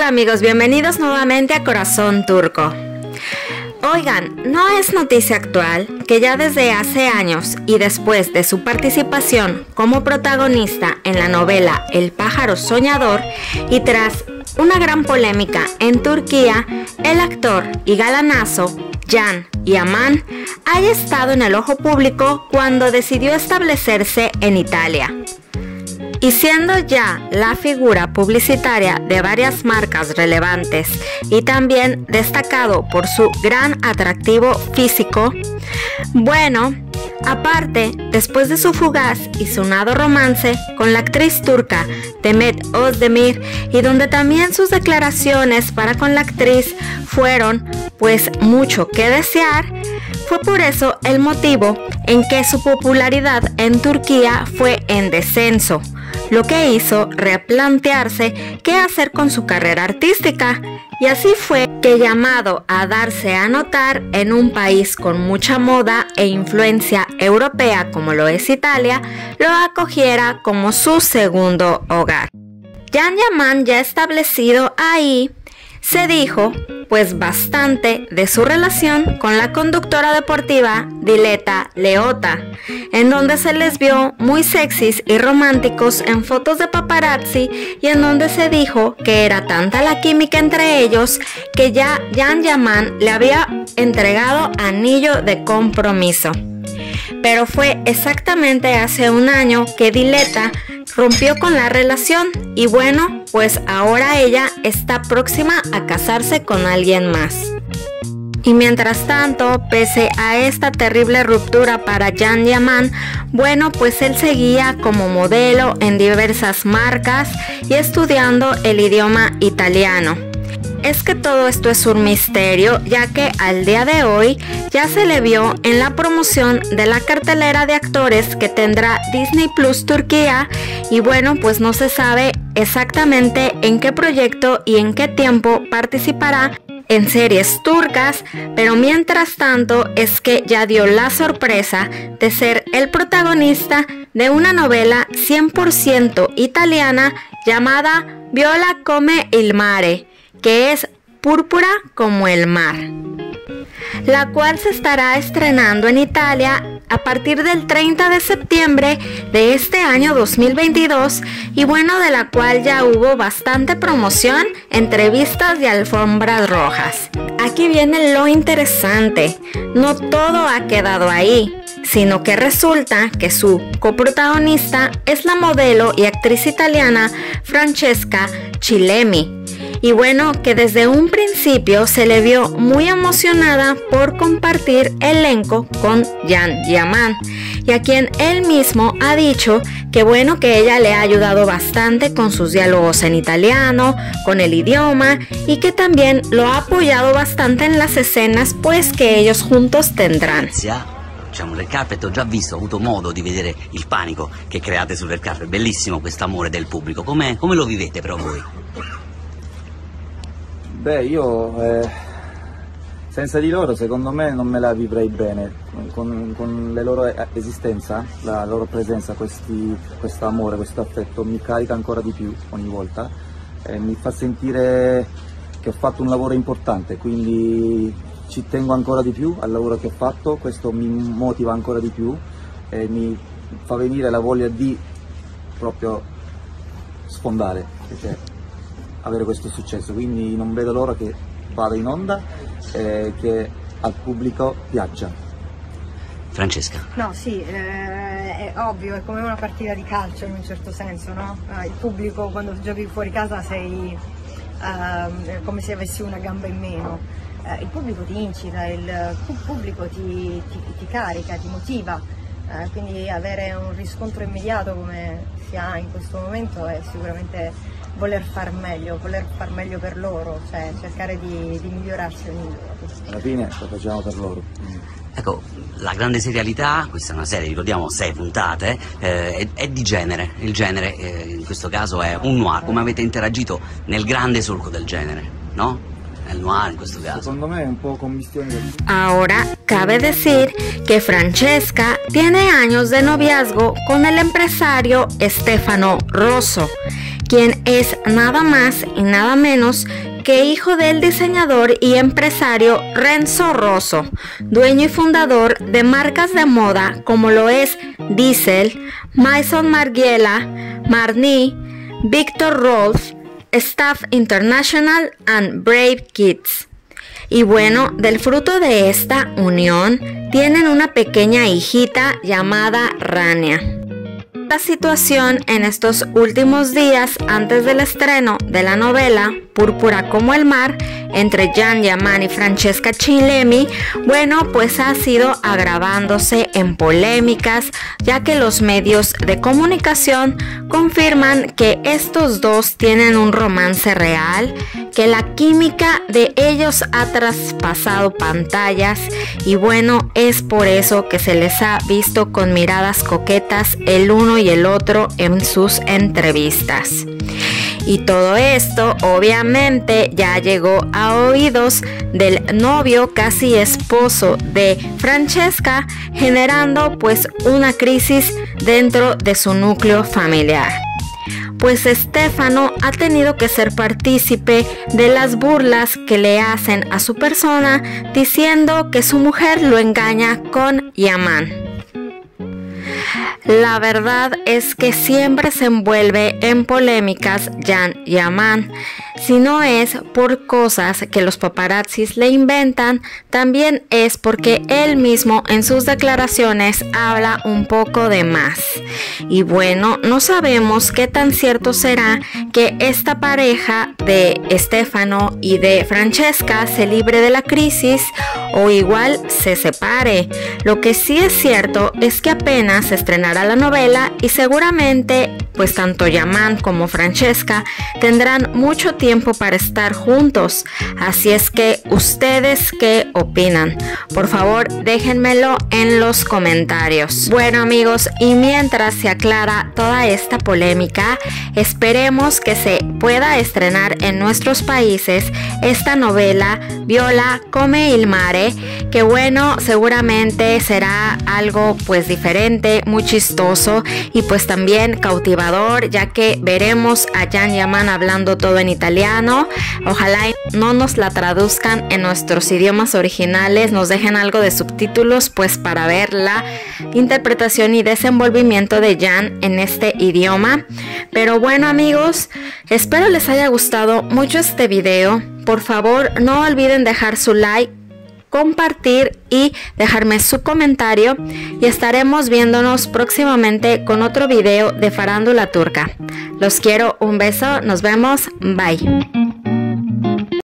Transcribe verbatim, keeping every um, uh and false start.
Hola amigos, bienvenidos nuevamente a Corazón Turco. Oigan, ¿no es noticia actual que ya desde hace años y después de su participación como protagonista en la novela El pájaro soñador y tras una gran polémica en Turquía, el actor y galanazo Can Yaman haya estado en el ojo público cuando decidió establecerse en Italia? Y siendo ya la figura publicitaria de varias marcas relevantes y también destacado por su gran atractivo físico, bueno, aparte, después de su fugaz y sonado romance con la actriz turca Demet Özdemir, y donde también sus declaraciones para con la actriz fueron pues mucho que desear, fue por eso el motivo en que su popularidad en Turquía fue en descenso, lo que hizo replantearse qué hacer con su carrera artística, y así fue que, llamado a darse a notar en un país con mucha moda e influencia europea como lo es Italia, lo acogiera como su segundo hogar. Can Yaman, ya establecido ahí, se dijo pues bastante de su relación con la conductora deportiva Diletta Leotta, en donde se les vio muy sexys y románticos en fotos de paparazzi, y en donde se dijo que era tanta la química entre ellos que ya Can Yaman le había entregado anillo de compromiso. Pero fue exactamente hace un año que Diletta rompió con la relación y bueno, pues ahora ella está próxima a casarse con alguien más. Y mientras tanto, pese a esta terrible ruptura para Can Yaman, bueno, pues él seguía como modelo en diversas marcas y estudiando el idioma italiano. Es que todo esto es un misterio, ya que al día de hoy ya se le vio en la promoción de la cartelera de actores que tendrá Disney Plus Turquía, y bueno, pues no se sabe exactamente en qué proyecto y en qué tiempo participará en series turcas, pero mientras tanto es que ya dio la sorpresa de ser el protagonista de una novela cien por ciento italiana llamada Viola come il mare, que es Púrpura como el mar, la cual se estará estrenando en Italia a partir del treinta de septiembre de este año dos mil veintidós, y bueno, de la cual ya hubo bastante promoción, entrevistas y alfombras rojas. Aquí viene lo interesante, no todo ha quedado ahí, sino que resulta que su coprotagonista es la modelo y actriz italiana Francesca Chillemi. Y bueno, que desde un principio se le vio muy emocionada por compartir elenco con Can Yaman, y a quien él mismo ha dicho que bueno, que ella le ha ayudado bastante con sus diálogos en italiano, con el idioma, y que también lo ha apoyado bastante en las escenas pues que ellos juntos tendrán. C'è un red carpet, ho già visto, ho avuto modo di vedere il panico che create sul red carpet, bellissimo questo amore del pubblico, come, come lo vivete però voi? Beh, io eh, senza di loro secondo me non me la vivrei bene, con, con la loro esistenza, la loro presenza, questo amore, questo affetto mi carica ancora di più ogni volta, eh, mi fa sentire che ho fatto un lavoro importante, quindi ci tengo ancora di più al lavoro che ho fatto, questo mi motiva ancora di più e mi fa venire la voglia di proprio sfondare, cioè, avere questo successo, quindi non vedo l'ora che vada in onda e che al pubblico piaccia. Francesca. No, sì, eh, è ovvio, è come una partita di calcio in un certo senso, no? Eh, il pubblico quando giochi fuori casa sei eh, come se avessi una gamba in meno, eh, il pubblico ti incita, il pubblico ti, ti, ti carica, ti motiva, eh, quindi avere un riscontro immediato come si ha in questo momento è sicuramente voler far meglio, voler far meglio per loro, cioè cercare di, di migliorarsi ogni giorno. Alla fine lo facciamo per loro. Ecco, la grande serialità, questa è una serie, ricordiamo, sei puntate, eh, è, è di genere, il genere eh, in questo caso è un noir, come avete interagito nel grande solco del genere, no? Nel noir in questo caso. Secondo me è un po' commistione. Ahora, cabe decir que Francesca tiene años de noviazgo con el empresario Stefano Rosso, quien es nada más y nada menos que hijo del diseñador y empresario Renzo Rosso, dueño y fundador de marcas de moda como lo es Diesel, Maison Margiela, Marni, Victor Rolf, Staff International and Brave Kids. Y bueno, del fruto de esta unión tienen una pequeña hijita llamada Rania. La situación en estos últimos días antes del estreno de la novela Púrpura como el mar entre Can Yaman y Francesca Chillemi, bueno, pues ha sido agravándose en polémicas, ya que los medios de comunicación confirman que estos dos tienen un romance real, que la química de ellos ha traspasado pantallas y bueno, es por eso que se les ha visto con miradas coquetas el uno y el otro en sus entrevistas. Y todo esto obviamente ya llegó a oídos del novio, casi esposo de Francesca, generando pues una crisis dentro de su núcleo familiar. Pues Stefano ha tenido que ser partícipe de las burlas que le hacen a su persona, diciendo que su mujer lo engaña con Yaman. La verdad es que siempre se envuelve en polémicas Can Yaman. Si no es por cosas que los paparazzis le inventan, también es porque él mismo en sus declaraciones habla un poco de más. Y bueno, no sabemos qué tan cierto será que esta pareja de Stefano y de Francesca se libre de la crisis o igual se separe. Lo que sí es cierto es que apenas se estrenará la novela y seguramente pues tanto Yaman como Francesca tendrán mucho tiempo para estar juntos. Así es que, ¿ustedes qué opinan? Por favor, déjenmelo en los comentarios. Bueno amigos, y mientras se aclara toda esta polémica, esperemos que se pueda estrenar en nuestros países esta novela Viola come il mare, que bueno, seguramente será algo pues diferente, muy chistoso y pues también cautivador, ya que veremos a Can Yaman hablando todo en italiano. Ojalá no nos la traduzcan en nuestros idiomas originales, nos dejen algo de subtítulos pues para ver la interpretación y desenvolvimiento de Can en este idioma. Pero bueno amigos, espero les haya gustado mucho este video. Por favor, no olviden dejar su like, compartir y dejarme su comentario y estaremos viéndonos próximamente con otro video de farándula turca. Los quiero, un beso, nos vemos, bye.